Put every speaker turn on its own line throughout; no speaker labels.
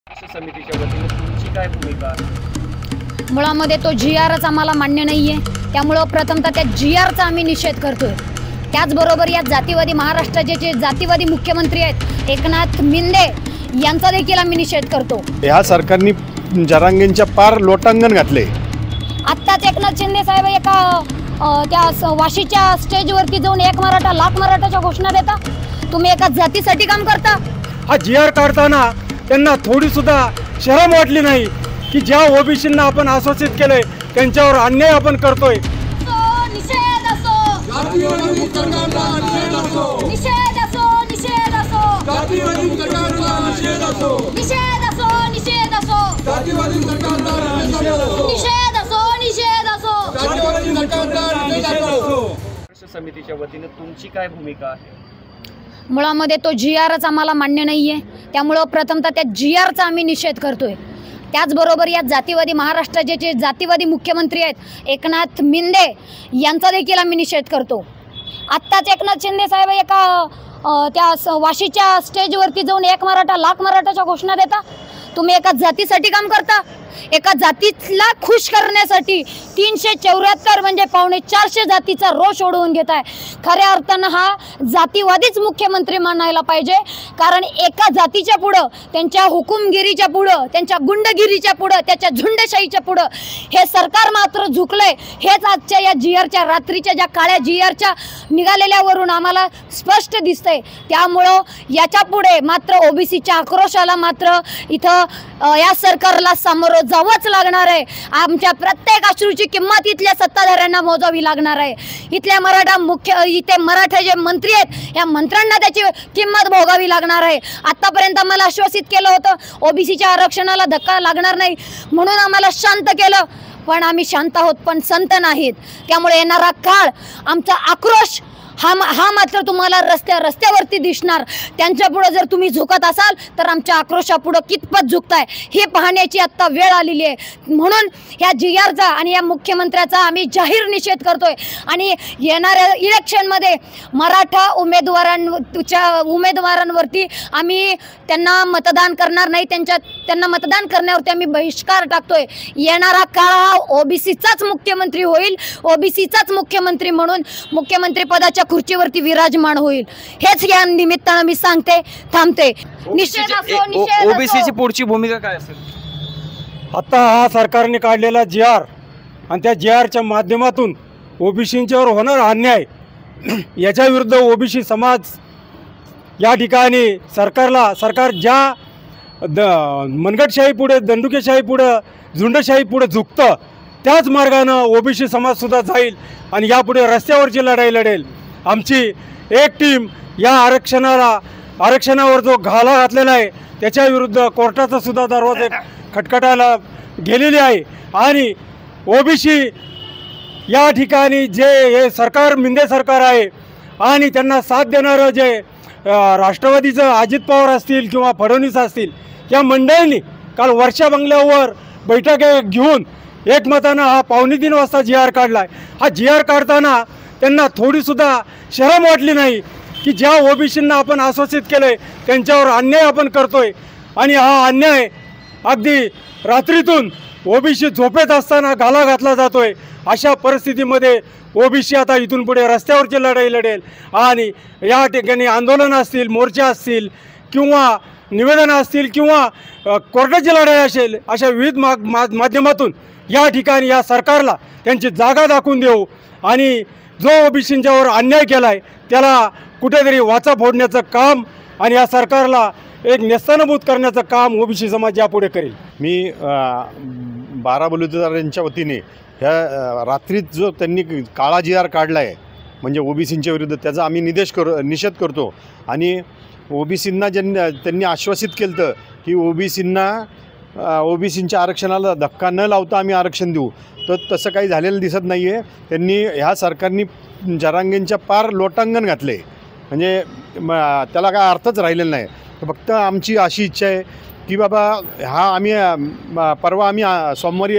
समितीच्या वतीने तुमची काय भूमिका आहे?
मुळामध्ये तो जी-आरच आम्हाला मान्य नाही आहे, त्यामुळं प्रथमतः त्या जी-आरचा आम्ही निषेध करतोय। त्याचबरोबर या जातीवादी महाराष्ट्राचे जे जातीवादी मुख्यमंत्री आहेत एकनाथ मिंदे यांचा देखील आम्ही निषेध करतो।
या सरकारने जरांगेंच्या पार लोटांगण घातले।
आत्ताच एकनाथ शिंदे साहेब एका त्या वाशीच्या स्टेजवरती जाऊन एक मराठा लाख मराठाच्या घोषणा देता। तुम्ही एका जातीसाठी काम करता।
हा जी-आर काढताना त्यांना थोडी सुद्धा शरम वाटली नाही की ज्या ओबीसींना आपण आश्वासित केलंय त्यांच्यावर अन्याय आपण करतोय।
निषेध असो, निषेध असो, निषेध असो, निषेध असो, निषेध असो, निषेध असो, निषेध असो।
समितीच्या वतीने तुमची काय भूमिका आहे?
मुळामध्ये तो जी-आरच आम्हाला मान्य नाही आहे, त्यामुळं प्रथमतः त्या जी-आरचा आम्ही निषेध करतोय। त्याचबरोबर या जातीवादी महाराष्ट्राचे जे जातीवादी मुख्यमंत्री आहेत एकनाथ मिंदे यांचा देखील आम्ही निषेध करतो। आत्ताच एकनाथ शिंदे साहेब एका त्या वाशीच्या स्टेजवरती जाऊन एक मराठा लाख मराठाच्या घोषणा देता। तुम्ही एका जातीसाठी काम करता। एका जातीला खुश करण्यासाठी 374 म्हणजे 450 जातीचा रोष ओढवून घेत आहे। खऱ्या अर्थानं हा जातीवादीच मुख्यमंत्री मानायला पाहिजे, कारण एका जातीच्या पुढं, त्यांच्या हुकुमगिरीच्या पुढं, त्यांच्या गुंडगिरीच्या पुढं, त्याच्या झुंडशाहीच्या पुढं हे सरकार मात्र झुकलंय। हेच आजच्या या जी-आरच्या रात्रीच्या ज्या काळ्या जी-आरच्या निघालेल्यावरून आम्हाला स्पष्ट दिसतंय। त्यामुळं याच्या पुढे मात्र ओबीसीच्या आक्रोशाला मात्र इथं या सरकारला सामोरं जावंच लागणार आहे। आमच्या प्रत्येक अश्रूची किंमत इथल्या सत्ताधाऱ्यांना मोजावी लागणार आहे। इथल्या इथे मराठा जे मंत्री आहेत या मंत्र्यांना त्याची किंमत भोगावी लागणार आहे। आतापर्यंत आम्हाला आश्वासित केलं होतं ओबीसीच्या आरक्षणाला धक्का लागणार नाही म्हणून आम्हाला शांत केलं, पण आम्ही शांत आहोत पण संत नाहीत। त्यामुळे येणारा काळ आमचा आक्रोश हा मात्र तुम्हाला रस्त्यावरती दिसणार। त्यांच्या पुढे जर तुम्ही झुकत असाल तर आमच्या आक्रोशापुढे कितपत झुकताय हे पाहण्याची आत्ता वेळ आलेली आहे। म्हणून ह्या जी-आरचा आणि या मुख्यमंत्र्याचा आम्ही जाहीर निषेध करतोय आणि येणाऱ्या इलेक्शनमध्ये मराठा उमेदवारांवरती आम्ही त्यांना मतदान करणार नाही, त्यांना मतदान करण्यावरती आम्ही बहिष्कार टाकतोय। येणारा काळ हा ओबीसीचाच मुख्यमंत्री होईल, ओबीसीचाच मुख्यमंत्री म्हणून मुख्यमंत्री पदाच्या खुर्चीवरती विराजमान होईल। हेच या निमित्तानं मी सांगते, थांबते। निषेध असो, निषेध
ओबीसीची पुढची भूमिका काय असेल?
आता हा सरकारने काढलेला जी-आर आणि त्या जी-आरच्या माध्यमातून ओबीसींच्यावर होणारा अन्याय याच्या विरुद्ध ओबीसी समाज या ठिकाणी सरकार ज्या मनगटशाही पुढे, दंडुकेशाही पुढे, झुंडशाही पुढे झुकतं त्याच मार्गानं ओबीसी समाजसुद्धा जाईल आणि यापुढे रस्त्यावरची लढाई लढेल। आमची एक टीम या आरक्षणावर जो घाला घातलेला आहे त्याच्या विरुद्ध कोर्टाचा सुद्धा दरवाजे खटखटायला गेलेली आहे आणि ओबीसी या ठिकाणी जे हे सरकार मिंदे सरकार आहे आणि त्यांना साथ देणारं जे राष्ट्रवादीचं अजित पवार असतील किंवा फडणवीस असतील या मंडळींनी काल वर्षा बंगल्यावर बैठक घेऊन एकमतानं हा 2:15 वाजता जी-आर काढलाय। हा जी-आर काढताना त्यांना थोडीसुद्धा शरम वाटली नाही की ज्या ओबीसींना आपण आश्वासित केलंय त्यांच्यावर अन्याय आपण करतोय आणि हा अन्याय अगदी रात्रीतून ओबीसी झोपेत असताना घाला घातला जातोय। अशा परिस्थितीमध्ये ओबीसी आता इथून पुढे रस्त्यावरची लढाई लढेल आणि या ठिकाणी आंदोलन असतील, मोर्चा असतील किंवा निवेदनं असतील किंवा कोर्टाची लढाई असेल, अशा विविध माध्यमातून या ठिकाणी या सरकारला त्यांची जागा दाखवून देऊ आणि जो ओबीसींच्यावर अन्याय केला आहे त्याला कुठेतरी वाचा फोडण्याचं काम आणि या सरकारला एक नेस्तनाबूत करण्याचं काम ओबीसी समाज यापुढे करेल।
मी बाराबलुतेदारांच्या वतीने ह्या रात्रीत जो त्यांनी काळा जी-आर काढला आहे म्हणजे ओबीसींच्या विरुद्ध त्याचा आम्ही निषेध करतो आणि ओबीसींना त्यांनी आश्वासित केलं होतं की ओबीसींच्या आरक्षणाला धक्का न लावता आम्ही आरक्षण देऊ, तर तसं काही झालेलं दिसत नाही आहे। त्यांनी ह्या सरकारने जरांगेंच्या पार लोटांगण घातले म्हणजे त्याला काय अर्थच राहिलेला नाही। फक्त आमची अशी इच्छा आहे की बाबा परवा आम्ही सोमवारी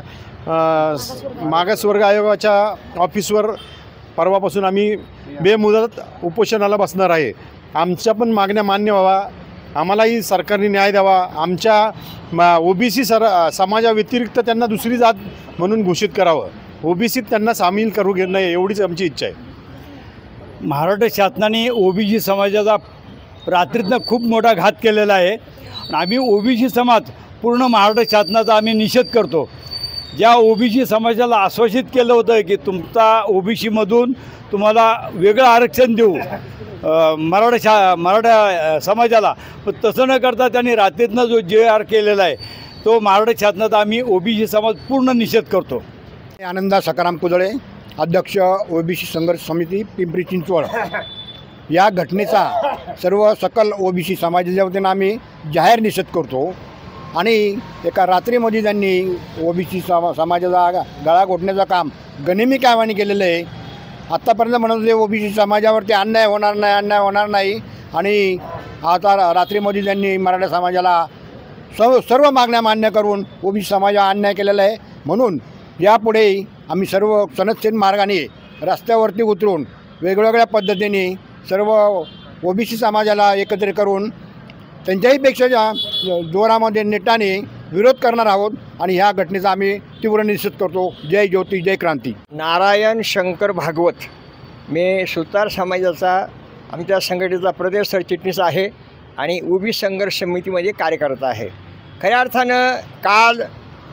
मागासवर्ग आयोगाच्या ऑफिसवर परवापासून आम्ही बेमुदत उपोषणाला बसणार आहे। आमच्या पण मागण्या मान्य व्हावा आम्हालाही सरकारने न्याय द्यावा. आमच्या OBC समाजाव्यतिरिक्त त्यांना दुसरी जात म्हणून घोषित करावं. OBCत त्यांना सामील करू घेणं नये एवढीच आमची इच्छा आहे.
महाराष्ट्र शासनाने OBC समाजाचा रात्रीतनं खूप मोठा घात केलेला आहे. आम्ही OBC समाज पूर्ण महाराष्ट्र शासनाचा आम्ही निषेध करतो. ज्या OBC समाजाला आश्वासित केलं होतं की तुमचा OBCमधून तुम्हाला वेगळं आरक्षण देऊ मराठा समाजाला, पण तसं न करता त्यांनी रात्रीतनं जो JR केलेला आहे तो महाराष्ट्र शासनाचा आम्ही OBC समाज पूर्ण निषेध करतो.
आनंदा सकाराम कुदळे, अध्यक्ष OBC संघर्ष समिती पिंपरी चिंचवड. या घटनेचा सर्व सकल OBC समाजाच्या वतीनं आम्ही जाहीर निषेध करतो आणि एका रात्रीमध्ये त्यांनी OBC समाजाचा गळा घोटण्याचं काम गनिमी कायमाने केलेलं आहे. आत्तापर्यंत म्हणत होते OBC समाजावरती अन्याय होणार नाही आणि आता रात्रीमध्ये त्यांनी मराठा समाजाला सर्व मागण्या मान्य करून OBC समाजावर अन्याय केलेला आहे. म्हणून यापुढे आम्ही सर्व सनदशीर मार्गाने रस्त्यावरती उतरून वेगवेगळ्या पद्धतीने सर्व OBC समाजाला एकत्रित करून त्यांच्याहीपेक्षा जोरामध्ये नेटाने विरोध करणार आहोत आणि ह्या घटनेचा आम्ही तीव्र निषेध करतो. जय ज्योती जय क्रांती.
नारायण शंकर भागवत, मी सुतार समाजाचा आमच्या संघटनेचा प्रदेश सरचिटणीस आहे आणि OBC संघर्ष समितीमध्ये कार्यकर्ता आहे. खऱ्या अर्थानं काल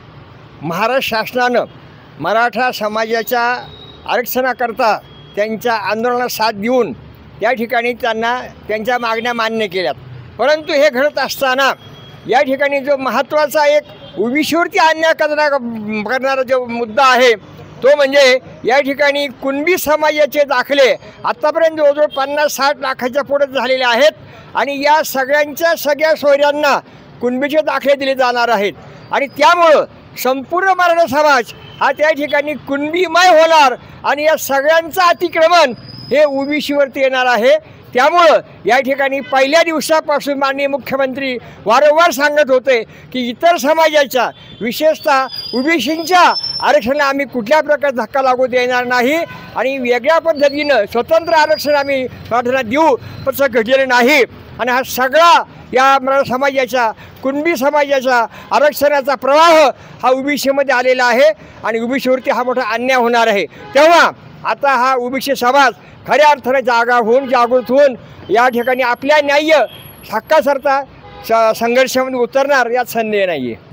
महाराष्ट्र शासनानं मराठा समाजाच्या आरक्षणाकरता त्यांच्या आंदोलनाला साथ देऊन या ठिकाणी त्यांना त्यांच्या मागण्या मान्य केल्यात. परंतु हे घडत असताना या ठिकाणी जो महत्त्वाचा एक OBCवरती अन्याय करणारा जो मुद्दा आहे तो म्हणजे या ठिकाणी कुणबी समाजाचे दाखले आत्तापर्यंत जवळजवळ 50-60 लाखाच्या पुढे झालेले आहेत आणि या सगळ्या सोयऱ्यांना कुणबीचे दाखले दिले जाणार आहेत आणि त्यामुळं संपूर्ण मराठा समाज हा त्या ठिकाणी कुणबीमय होणार आणि या सगळ्यांचं अतिक्रमण हे OBCवरती येणार आहे. त्यामुळं या ठिकाणी पहिल्या दिवसापासून माननीय मुख्यमंत्री वारंवार सांगत होते की इतर समाजाच्या विशेषतः OBCच्या आरक्षणाला आम्ही कुठल्या प्रकारे धक्का लागू देणार नाही आणि वेगळ्या पद्धतीनं स्वतंत्र आरक्षण आम्ही मराठ्यांना देऊ, तसं घडलेलं नाही. आणि हा सगळा या मराठा समाजाच्या कुणबी समाजाचा आरक्षणाचा प्रवाह हा OBCमध्ये आलेला आहे आणि OBCवरती हा मोठा अन्याय होणार आहे. तेव्हा आता हा OBC समाज खऱ्या अर्थाने जागृत होऊन या ठिकाणी आपल्या न्याय्य हक्काकरता संघर्षामध्ये उतरणार यात संदेह नाही आहे.